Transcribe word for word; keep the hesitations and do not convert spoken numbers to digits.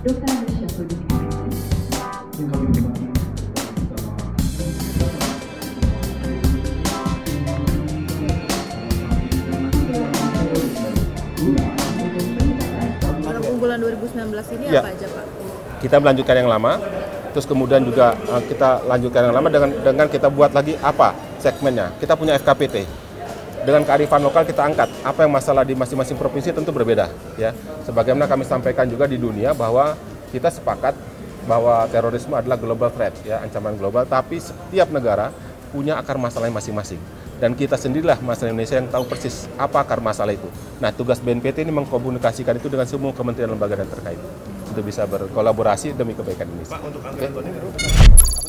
Dokter Indonesia Produksi. Produk unggulan dua ribu sembilan belas ini Ya. apa aja, Pak? Kita melanjutkan yang lama, terus kemudian juga uh, kita lanjutkan yang lama dengan dengan kita buat lagi apa segmennya. Kita punya F K P T. Dengan kearifan lokal kita angkat apa yang masalah di masing-masing provinsi tentu berbeda, ya. Sebagaimana kami sampaikan juga di dunia bahwa kita sepakat bahwa terorisme adalah global threat, ya, ancaman global, tapi setiap negara punya akar masalahnya masing-masing. Dan kita sendirilah masalah Indonesia yang tahu persis apa akar masalah itu. Nah, tugas B N P T ini mengkomunikasikan itu dengan semua kementerian lembaga dan terkait untuk bisa berkolaborasi demi kebaikan Indonesia. Pak, untuk anggaran tahun ini berapa?